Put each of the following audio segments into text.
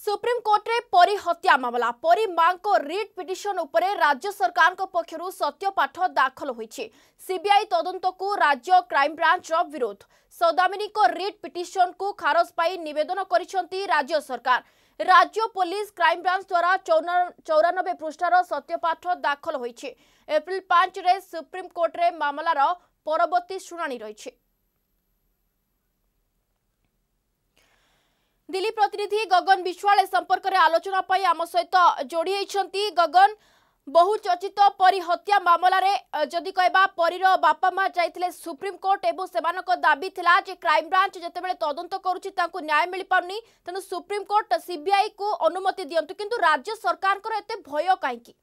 Supreme court रे परी हत्या मामला परी मां को रिट पिटिशन उपरे राज्य सरकार को पक्षरु सत्यपाठ दाखल होईछि। सीबीआई तदंत को राज्य क्राइम ब्रांच रो विरोध। सौदामिनी को रिट पिटिशन को खारज पाई निवेदन करिसंती राज्य सरकार। राज्य पुलिस क्राइम ब्रांच द्वारा 94 पृष्ठार सत्यपाठ दाखल होईछि। एप्रिल 5 रे सुप्रीम कोर्ट रे मामलार परवर्ती शुणानी रहिछि। दिल्ली प्रतिनिधि गगन विश्वाल संपर्क में आलोचना पाई आम सहित जोड़ी होती। गगन, बहु चर्चित परी हत्या मामला रे जदि कहबा परीर बापा मां जाइथिले सुप्रीम कोर्ट एवं सेमानक दाबी थिला जे क्राइम ब्रांच जेतेबेले तदंत करूछि तांको न्याय मिल पाउनी, तेनु सुप्रीम कोर्ट सीबीआई को अनुमति दियंतु, किंतु राज्य सरकार को एते भय काहेकि?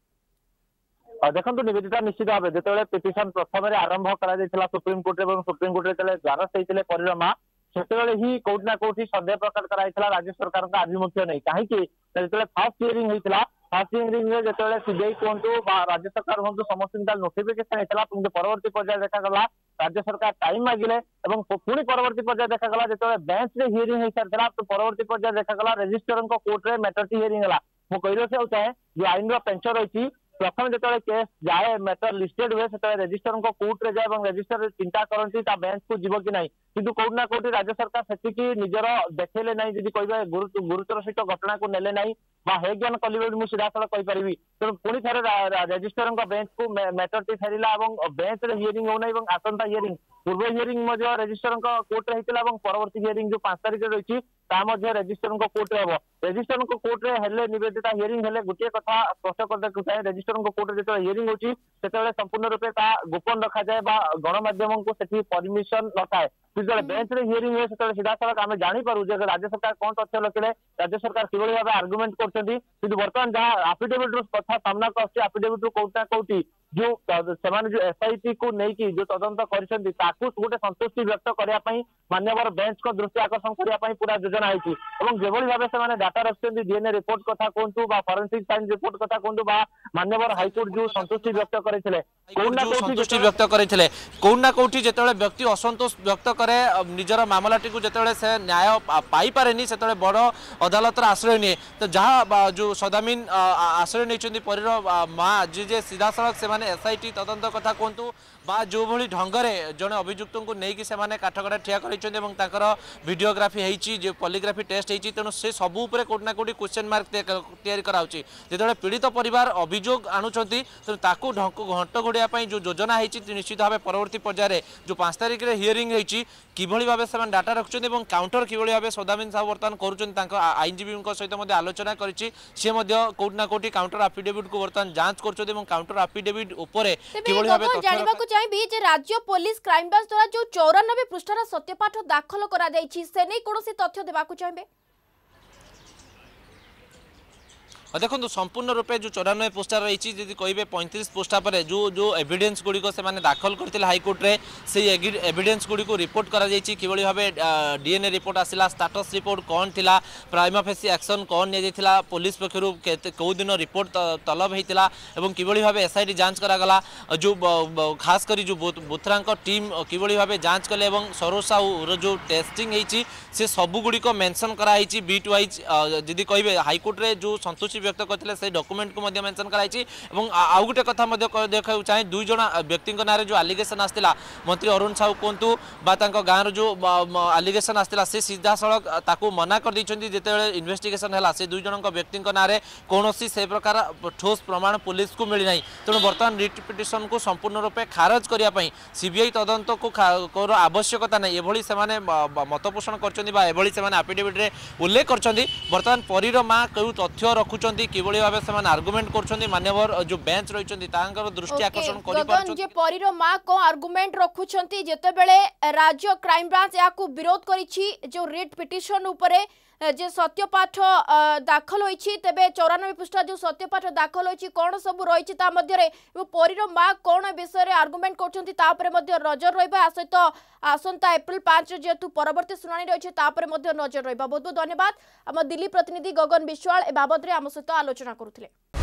देखो निवेदिता निश्चित भाव जो पिटिशन प्रथम आरंभ कर सुप्रीम कोर्ट और सुप्रीम कोर्ट द्वारस्थ होते परीर मां से ही कौट ना कौटी सन्देह प्रकट कराइला राज्य सरकार का आभिमुख्य नहीं कहीं जो फास्ट हियरिंग होता फास्ट हियरिंग जो सीबीआई कहतु राज्य सरकार हूँ समस्त नोटिफिकेशन होता परवर्ती पर्याय देखा राज्य सरकार टाइम मागिले पुणी परवर्ती पर्याय देखा जो बेंच रे हियरिंग हो सारी तो परवर्ती पर्याय देखा रजिस्ट्रार कोर्ट रे मैटरटी हियरिंग है। मुझे कही रखा चाहे जो आईन पेंच रही प्रथम जो केस जाए मैटर लिस्टेड हुए से रजिस्ट्रार कोर्ट रे जाए रजिस्ट्रार चिंता करती बेंच को जीव कि नहीं, किंतु कौट ना कौटी राज्य सरकार से निजर देखेले नहीं जब कहे गुरुतर सहित घटना को नेले नहीं हे ज्ञान कले मुझे सीधा साल कहीपरि तेणु पुणी थे रजिस्ट्रार बेंच को मैटरटी फेरला बेंच रे हियरिंग होना आसंता हियरिंग पूर्व हियरिंग रजिस्ट्रार कोर्ट रे होता परवर्ती हियरिंग जो 5 तारिख रही रजिस्ट्रार कोर्ट रे हम रजिस्ट्रार कोर्ट रे हेले निवेदिता हियरिंग हेले गोटे कथा स्पष्ट कर देखु चाहे रजिस्ट्रार कोर्ट रे जो हियरिंग होची सेतेबेले संपूर्ण रूपे ता गोपन रखा जाए बा गणमाध्यम को सेठी परमिशन नथाए। जो बेंच रे हियरिंग हुए से सीधा सड़क आम जापर राज्य सरकार कौन तथ्य रखिले राज्य सरकार किभली भाव आर्गुमेंट करछंती, किंतु बर्तमान जहाँ आफिडेविट कथा सामना कर आफिडेविट कौट ना कौटी जो जो एसआईटी को लेकिन जो तदंत करछंती ताकू गोटे संतुष्टि व्यक्त करने मान्यवर बेंच को दृष्टि आकर्षण करने पूरा योजना होती जो भाव से डाटा रखते डीएनए रिपोर्ट कथा कहतु फॉरेंसिक साइंस रिपोर्ट कथा कहतु मान्यवर हाईकोर्ट जो संतुष्टि व्यक्त करते संतुष्टि व्यक्त करते कौन ना कौटी जो व्यक्ति असंतोष व्यक्त करे निजर मामलाटी को जो से न्याय पाई पारे से बड़ अदालतर आश्रय निए तो जहाँ जो सदामीन आश्रय नहीं परीर माँ जे सीधा सड़क से एसआईटी तदंत कथा कहतु बा जो भली ढंगरे जड़े अभियुक्त को लेकिन से काठगड़ा ठिया कर वीडियोग्राफी होती जो पॉलीग्राफी टेस्ट होती तेणु से सबू कौट ना कौटी क्वेश्चन मार्क तैयारी कराउछि। जो पीड़ित परिवार अभियोग आणुचंती तेणु ताकू घंट घोड़ाई जो योजना होती निश्चित भाव परवर्ती पर्यायर जो 5 तारिख रे हियरिंग होती किभली भाव से डाटा रखुच्च काउंटर किभली भाव सदामीन साहब बर्तमान करुँच आईनजीवी सहित आलोचना करी कौट ना कौटी काउंटर आफिडेविट को बर्तमान जांच कर काउंटर आफिडेविट उपर चाहिए जे राज्य पुलिस क्राइम ब्रांच द्वारा जो 94 पृष्ठार सत्यपाठ दाखल करा जायछि से नै कोनोसी तथ्य देबाकू चाहिए? देखो संपूर्ण रूपे जो 94 पृष्ठा रही जी कहे 35 पृष्ठा पर जो जो एविडेंस गुड़िक से दाखल करते हाईकोर्ट रे से एविडेंस गुड़ी को रिपोर्ट करा जायछि किभली भाबे डीएनए रिपोर्ट आसिला स्टेटस रिपोर्ट कौन थिला प्राइमा फेसी एक्शन कौन नि जायथिला पुलिस पक्षरु कौ दिन रिपोर्ट तलब होइतिला एवं किभली भाबे एसआईटी जांच करागला जो खास करी जो बुथरांक टीम किभली भाबे जांच कले एवं सरोसा जो टेस्टिंग होइछि से सबु गुड़िक मेंशन कराइछि बीट वाइज जदि कहे हाईकोर्ट रे जो संतुष्टि व्यक्त करते से डॉक्यूमेंट को मेंशन कराई आउ गोटे कथा देखा चाहे 2 जन व्यक्ति ना जो आलिगेशन आसला मंत्री अरुण साहू कहतु गाँव जो आलिगेशन आसला से सीधा सड़क ताकू मना कर जिते इन्वेस्टिगेशन है से 2 जन व्यक्ति ना कौन से प्रकार ठोस प्रमाण पुलिस को मिलना तेणु बर्तमान रिट पिटिशन को संपूर्ण रूपे खारज करने सीबीआई तदंत को आवश्यकता नहीं एभली से मत पोषण कर आफिडेविट रे उल्लेख कर बर्तमान परीर माँ कौ तथ्य रखुंट किभली भाबे से आर्गुमेंट करछन्ती मान्यवर जो बेंच रहिछन्ती तांकर दृष्टि आकर्षण करि पारछन्ती जे परीर मां को आर्गुमेंट रखुछन्ती जेतेबेले राज्य क्राइम ब्रांच याकू विरोध करिछि जो रिट पिटिशन उपरे जे सत्यपाठ दाखल होइछि तेबे 94 पृष्ठा जो सत्यपाठ दाखल होइछि कोन सब रहिछि ता मध्य रे परीर मां कोन विषय रे आर्गुमेंट करछन्ती ता परे मध्य नजर रहबा आसत आसंता एप्रिल 5 जेतु परवर्ती सुनानी रहिछि ता परे मध्य नजर रहबा। बहुत बहुत धन्यवाद। हम दिल्ली प्रतिनिधि गगन विश्वाल ए बाबद रे हम सहित आलोचना करुथिले।